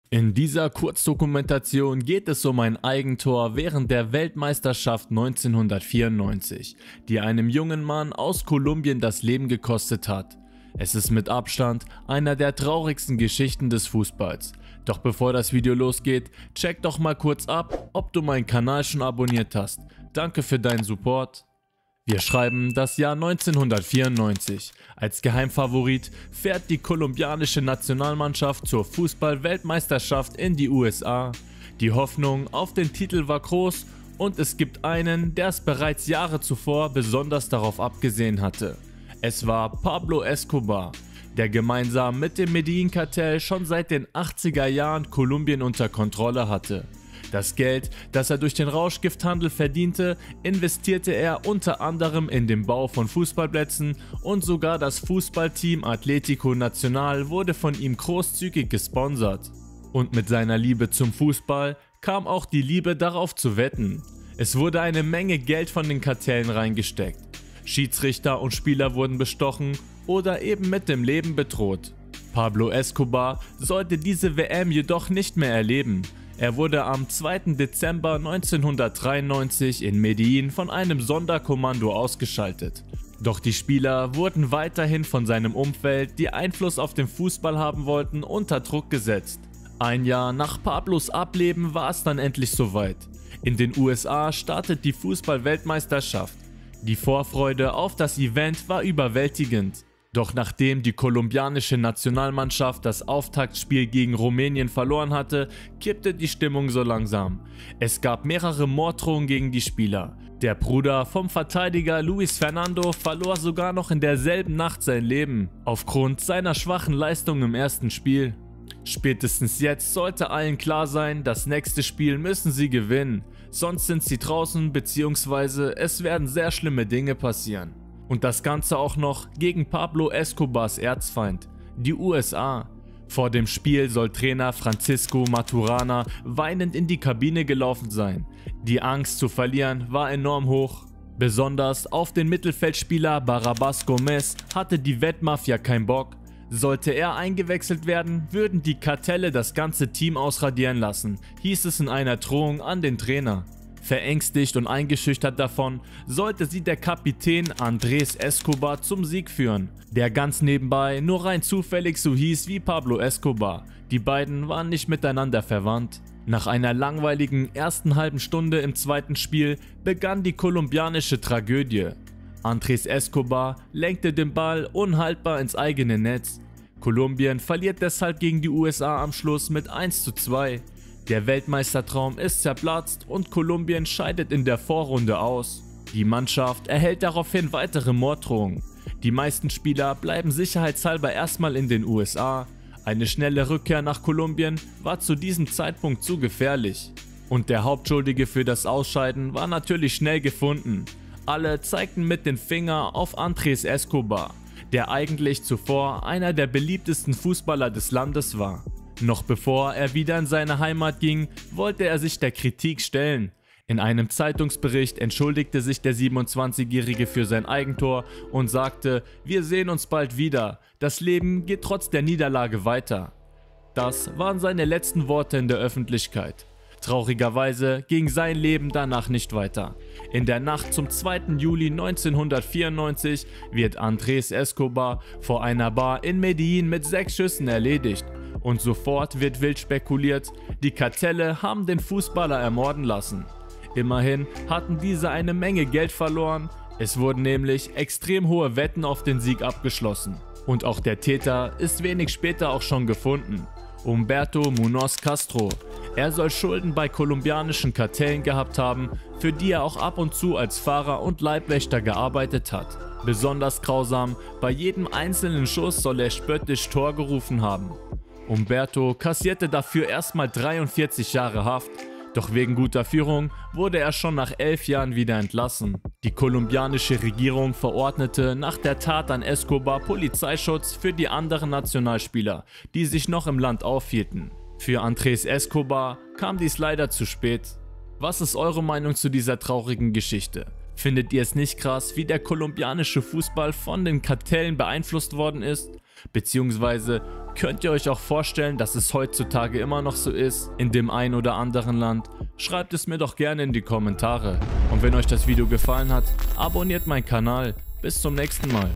In dieser Kurzdokumentation geht es um ein Eigentor während der Weltmeisterschaft 1994, die einem jungen Mann aus Kolumbien das Leben gekostet hat. Es ist mit Abstand einer der traurigsten Geschichten des Fußballs. Doch bevor das Video losgeht, check doch mal kurz ab, ob du meinen Kanal schon abonniert hast. Danke für deinen Support. Wir schreiben das Jahr 1994. Als Geheimfavorit fährt die kolumbianische Nationalmannschaft zur Fußball-Weltmeisterschaft in die USA. Die Hoffnung auf den Titel war groß und es gibt einen, der es bereits Jahre zuvor besonders darauf abgesehen hatte. Es war Pablo Escobar, der gemeinsam mit dem Medellin-Kartell schon seit den 80er Jahren Kolumbien unter Kontrolle hatte. Das Geld, das er durch den Rauschgifthandel verdiente, investierte er unter anderem in den Bau von Fußballplätzen und sogar das Fußballteam Atlético Nacional wurde von ihm großzügig gesponsert. Und mit seiner Liebe zum Fußball kam auch die Liebe darauf zu wetten. Es wurde eine Menge Geld von den Kartellen reingesteckt. Schiedsrichter und Spieler wurden bestochen oder eben mit dem Leben bedroht. Pablo Escobar sollte diese WM jedoch nicht mehr erleben. Er wurde am 2. Dezember 1993 in Medellin von einem Sonderkommando ausgeschaltet. Doch die Spieler wurden weiterhin von seinem Umfeld, die Einfluss auf den Fußball haben wollten, unter Druck gesetzt. Ein Jahr nach Pablos Ableben war es dann endlich soweit. In den USA startet die Fußball-Weltmeisterschaft. Die Vorfreude auf das Event war überwältigend. Doch nachdem die kolumbianische Nationalmannschaft das Auftaktspiel gegen Rumänien verloren hatte, kippte die Stimmung so langsam. Es gab mehrere Morddrohungen gegen die Spieler. Der Bruder vom Verteidiger Luis Fernando verlor sogar noch in derselben Nacht sein Leben, aufgrund seiner schwachen Leistung im ersten Spiel. Spätestens jetzt sollte allen klar sein, das nächste Spiel müssen sie gewinnen, sonst sind sie draußen bzw. es werden sehr schlimme Dinge passieren. Und das Ganze auch noch gegen Pablo Escobars Erzfeind, die USA. Vor dem Spiel soll Trainer Francisco Maturana weinend in die Kabine gelaufen sein. Die Angst zu verlieren war enorm hoch. Besonders auf den Mittelfeldspieler Barrabás Gómez hatte die Wettmafia keinen Bock. Sollte er eingewechselt werden, würden die Kartelle das ganze Team ausradieren lassen, hieß es in einer Drohung an den Trainer. Verängstigt und eingeschüchtert davon, sollte sie der Kapitän Andrés Escobar zum Sieg führen, der ganz nebenbei nur rein zufällig so hieß wie Pablo Escobar. Die beiden waren nicht miteinander verwandt. Nach einer langweiligen ersten halben Stunde im zweiten Spiel begann die kolumbianische Tragödie. Andrés Escobar lenkte den Ball unhaltbar ins eigene Netz. Kolumbien verliert deshalb gegen die USA am Schluss mit 1:2. Der Weltmeistertraum ist zerplatzt und Kolumbien scheidet in der Vorrunde aus. Die Mannschaft erhält daraufhin weitere Morddrohungen. Die meisten Spieler bleiben sicherheitshalber erstmal in den USA. Eine schnelle Rückkehr nach Kolumbien war zu diesem Zeitpunkt zu gefährlich. Und der Hauptschuldige für das Ausscheiden war natürlich schnell gefunden. Alle zeigten mit dem Finger auf Andrés Escobar, der eigentlich zuvor einer der beliebtesten Fußballer des Landes war. Noch bevor er wieder in seine Heimat ging, wollte er sich der Kritik stellen. In einem Zeitungsbericht entschuldigte sich der 27-Jährige für sein Eigentor und sagte: „Wir sehen uns bald wieder, das Leben geht trotz der Niederlage weiter." Das waren seine letzten Worte in der Öffentlichkeit. Traurigerweise ging sein Leben danach nicht weiter. In der Nacht zum 2. Juli 1994 wird Andrés Escobar vor einer Bar in Medellin mit 6 Schüssen erledigt. Und sofort wird wild spekuliert, die Kartelle haben den Fußballer ermorden lassen. Immerhin hatten diese eine Menge Geld verloren, es wurden nämlich extrem hohe Wetten auf den Sieg abgeschlossen. Und auch der Täter ist wenig später auch schon gefunden: Humberto Muñoz Castro. Er soll Schulden bei kolumbianischen Kartellen gehabt haben, für die er auch ab und zu als Fahrer und Leibwächter gearbeitet hat. Besonders grausam, bei jedem einzelnen Schuss soll er spöttisch Tor gerufen haben. Humberto kassierte dafür erstmal 43 Jahre Haft, doch wegen guter Führung wurde er schon nach 11 Jahren wieder entlassen. Die kolumbianische Regierung verordnete nach der Tat an Escobar Polizeischutz für die anderen Nationalspieler, die sich noch im Land aufhielten. Für Andrés Escobar kam dies leider zu spät. Was ist eure Meinung zu dieser traurigen Geschichte? Findet ihr es nicht krass, wie der kolumbianische Fußball von den Kartellen beeinflusst worden ist? Beziehungsweise könnt ihr euch auch vorstellen, dass es heutzutage immer noch so ist, in dem ein oder anderen Land? Schreibt es mir doch gerne in die Kommentare. Und wenn euch das Video gefallen hat, abonniert meinen Kanal. Bis zum nächsten Mal.